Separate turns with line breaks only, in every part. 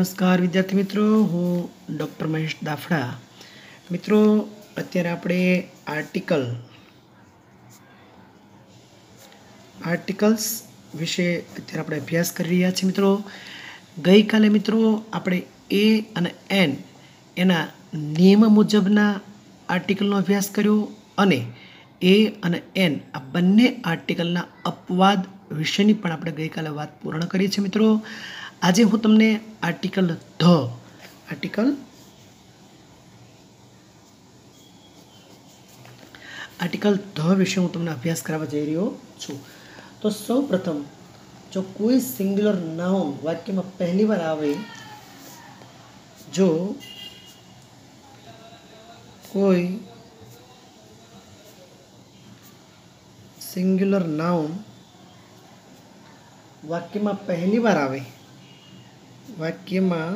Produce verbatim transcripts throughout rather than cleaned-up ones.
नमस्कार विद्यार्थी मित्रों, हूँ डॉक्टर महेश दाफड़ा। मित्रों, अत्यारे आपणे आर्टिकल आर्टिकल्स विषे अत्यारे आपणे अभ्यास करी रह्या छीए। मित्रों, गई काले मित्रों आपणे ए अने एन एना नियम मुजबना आर्टिकलनो अभ्यास कर्यो अने ए अने एन आ बंने आर्टिकलना अपवाद विषयनी पण आपणे गई काले वात पूर्ण करी छे। मित्रों, आज हूँ तमने आर्टिकल ध आर्टिकल आर्टिकल ध विषय हूँ तमने अभ्यास करवा जई रह्यो छुं। तो सौ प्रथम जो कोई सिंग्युलर नाउन वाक्य में पहली बार आवे, जो कोई सिंग्युलर नाउन वाक्य में पहली बार आवे वाक्य में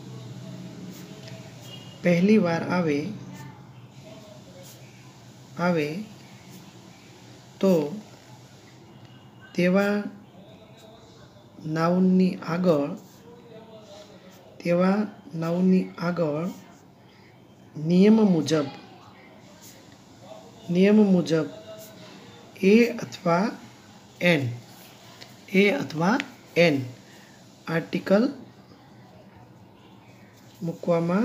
पहली बार आवे आवे तो तेवा नाउननी आगळ तेवा नाउननी आगळ नियम मुजब नियम मुजब ए अथवा एन ए अथवा एन आर्टिकल मूकवामां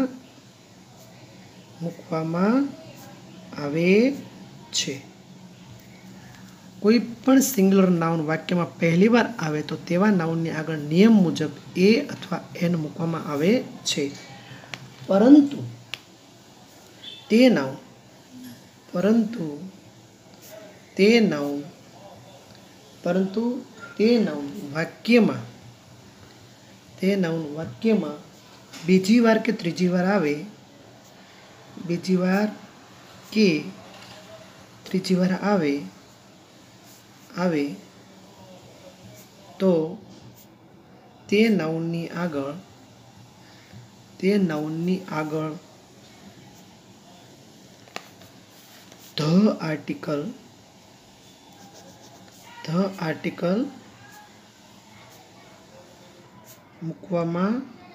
मूकवामां आवे छे। कोईपण सिंग्युलर नाउन वाक्य में पहली बार आवे तो तेवा नाउननी आगळ नियम मुजब ए अथवा एन मूकवामां आवे छे। परंतु ते नाउन परंतु ते नाउन परंतु ते नाउन वाक्य में ते नाउन वाक्य में बीजी वार के त्रीजी वार आवे बीजी वार के त्रीजी वार आवे आवे तो ते नाउननी आगळ ते नाउननी आगळ ध आर्टिकल ध आर्टिकल मूकवामां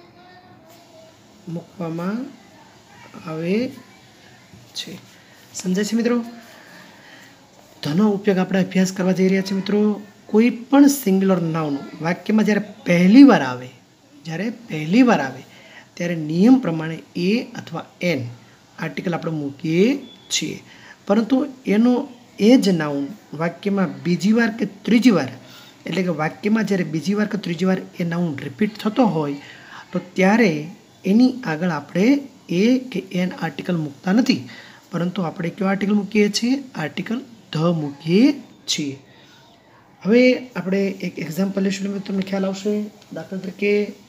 मूकवामां आवे छे। समझाय छे मित्रों? धनो उपयोग आपणे अभ्यास करवा जई रह्या छीए। मित्रों, कोईपण सिंग्युलर नाउन वाक्य में ज्यारे पहली बार आवे ज्यारे पहली बार आवे त्यारे नियम प्रमाणे ए अथवा एन आर्टिकल आपणे मूकीए छीए। परंतु एनो ए ज नाउन वाक्य में बीजी वार के त्रीजी वार एटले के वाक्य में ज्यारे बीजी वार के त्रीजी वार ए नाउन रिपीट थतो होय तो त्यारे एनी आगळ आपणे ए के एन आर्टिकल मूकता नथी, परंतु आपणे क्यो आर्टिकल मूकीए छीए? आर्टिकल ध मूकीए छीए। हवे आपणे एक एक्जाम्पल लेशुं એટલે તમને ખ્યાલ આવશે। દાખલા તરીકે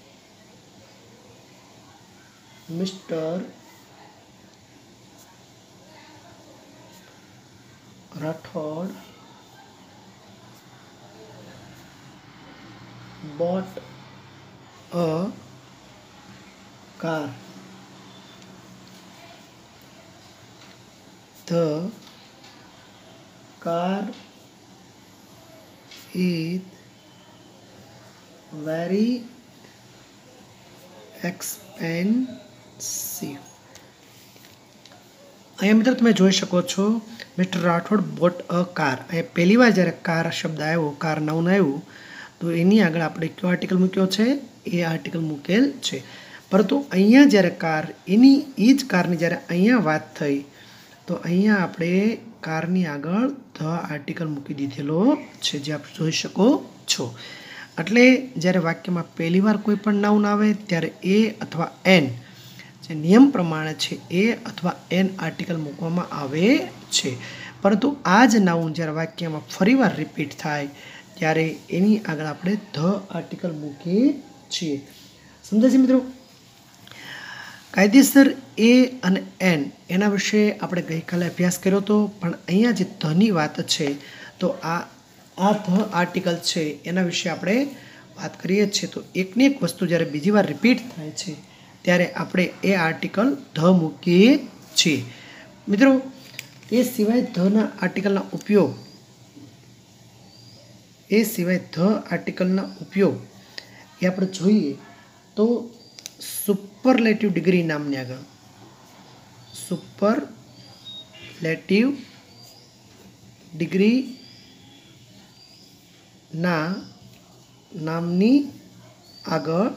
mister Rathod bought a car. The car is very expensive. અહીંયા મિત્રો તમે જોઈ શકો છો mister Rathod bought a car. અહીંયા પહેલી વાર જ્યારે કાર શબ્દ આવ્યો, કાર નાઉન આવ્યું તો એની આગળ આપણે કયો આર્ટિકલ મૂક્યો છે? એ આર્ટિકલ મૂકેલ છે। પરંતુ અહીંયા જ્યારે કાર એની એ જ કારની જ્યારે અહીંયા વાત થઈ તો અહીંયા આપણે કારની આગળ ધ આર્ટિકલ મૂકી દીધેલો છે, જે આપ જોઈ શકો છો। એટલે જ્યારે વાક્યમાં પહેલી વાર કોઈ પણ નાઉન આવે ત્યારે એ અથવા એન જે નિયમ પ્રમાણે છે એ અથવા એન આર્ટિકલ મૂકવામાં આવે છે। પરંતુ આ જ નાઉન જ્યારે વાક્યમાં ફરીવાર રિપીટ થાય ત્યારે એની આગળ આપણે ધ આર્ટિકલ મૂકીએ છીએ। સમજાય છે મિત્રો? કાયદેસર એ અને એન એના વિશે આપણે ગઈકાલે અભ્યાસ કર્યો હતો, પણ અહીંયા જે ધની વાત છે તો આ આ ધ આર્ટિકલ છે એના વિશે આપણે વાત કરીએ છીએ। તો એકને એક વસ્તુ જ્યારે બીજી વાર રિપીટ થાય છે ત્યારે આપણે એ આર્ટિકલ ધ મૂકીએ છીએ। મિત્રો, એ સિવાય ધના આર્ટિકલના ઉપયોગ એ સિવાય ધ આર્ટિકલના ઉપયોગ એ આપણે જોઈએ તો સુપરલેટિવ ડિગ્રી નામની આગળ સુપરલેટિવ ડિગ્રી ના નામની આગળ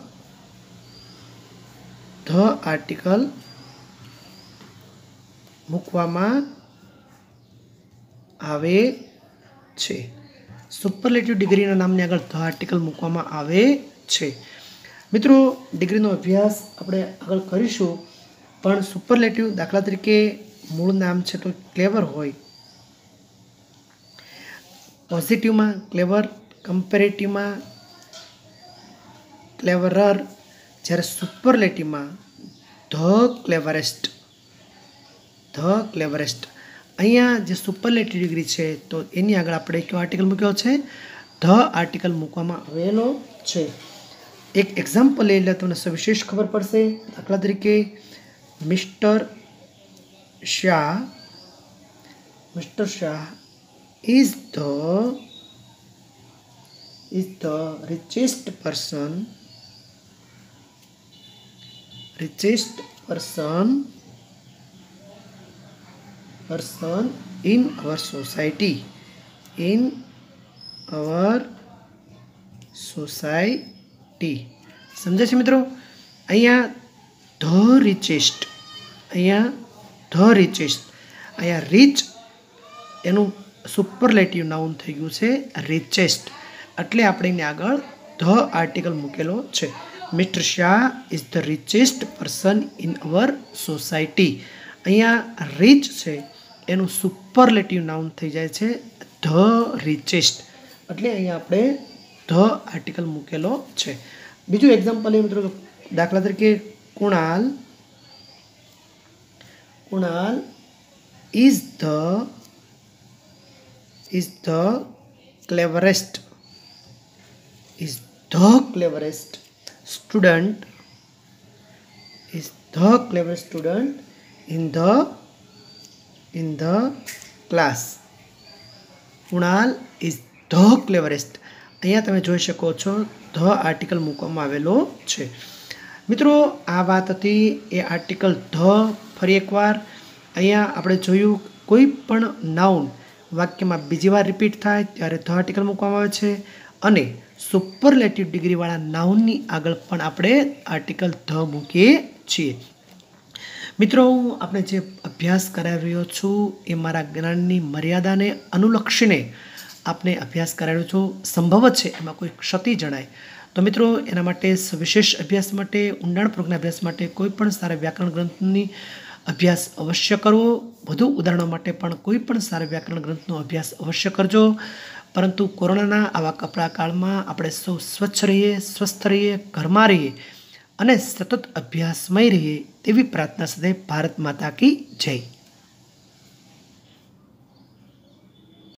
ધ આર્ટિકલ મૂકવામાં આવે છે. સુપરલેટિવ ડિગ્રીના નામની આગળ ધ આર્ટિકલ મૂકવામાં આવે છે. મિત્રો, ડિગ્રીનો અભ્યાસ આપણે આગળ કરીશું, પણ સુપરલેટિવ દાખલા તરીકે મૂળ નામ છે તો ક્લેવર હોય, પોઝિટિવમાં ક્લેવર, કમ્પેરેટિવમાં ક્લેવરર, જ્યારે સુપરલેટિવમાં ધ ક્લેવરેસ્ટ ધ ક્લેવરેસ્ટ. અહીંયા જે સુપરલેટિવ ડિગ્રી છે તો એની આગળ આપણે કયો આર્ટિકલ મૂક્યો છે? ધ આર્ટિકલ મૂકવામાં આવેલો છે. એક એક્ઝામ્પલ લઈ લે તમને સવિશેષ ખબર પડશે. દાખલા તરીકે mister Shah mister Shah is the is the richest person richest person person in our society in our society. સમજે છે મિત્રો? અહીંયા ધ રિચેસ્ટ અહીંયા ધ રિચેસ્ટ અહીંયા રીચ એનું સુપરલેટિવ નાઉન થઈ ગયું છે રિચેસ્ટ, એટલે આપણે એની આગળ ધ આર્ટિકલ મૂકેલો છે. Mister Shah is the richest person in our society. અહીંયા રીચ છે એનું સુપરલેટિવ નાઉન થઈ જાય છે ધ રિચેસ્ટ, એટલે અહીંયા આપણે ધ આર્ટિકલ મૂકેલો છે. બીજું એક્ઝામ્પલ એ મિત્રો, દાખલા તરીકે Kunal Kunal is the is the cleverest is the cleverest student is the clever student in the in the class. Kunal is the cleverest. અહીંયા તમે જોઈ શકો છો ધ આર્ટિકલ મૂકવામાં આવેલો છે. મિત્રો, આ વાત હતી એ આર્ટિકલ ધ. ફરી એકવાર અહીંયા આપણે જોયું કોઈ પણ નાઉન વાક્યમાં બીજી વાર રિપીટ થાય ત્યારે ધ આર્ટિકલ મૂકવામાં આવે છે, અને સુપરલેટિવ ડિગ્રીવાળા નાઉનની આગળ પણ આપણે આર્ટિકલ ધ મૂકીએ છીએ. મિત્રો, હું આપણે જે અભ્યાસ કરાવી રહ્યો છું એ મારા જ્ઞાનની મર્યાદાને અનુલક્ષીને આપને અભ્યાસ કરાવ્યો છું. સંભવ છે એમાં કોઈ ક્ષતિ જણાય તો મિત્રો એના માટે વિશેષ અભ્યાસ માટે, ઊંડાણપૂર્વકના અભ્યાસ માટે કોઈ પણ સારા વ્યાકરણ ગ્રંથની અભ્યાસ અવશ્ય કરવો. વધુ ઉદાહરણો માટે પણ કોઈ પણ સારા વ્યાકરણ ગ્રંથનો અભ્યાસ અવશ્ય કરજો. પરંતુ કોરોનાના આવા કપરા કાળમાં આપણે સૌ સ્વચ્છ રહીએ, સ્વસ્થ રહીએ, ઘરમાં રહીએ અને સતત અભ્યાસમય રહીએ તેવી પ્રાર્થના સાથે ભારત માતા કી જય.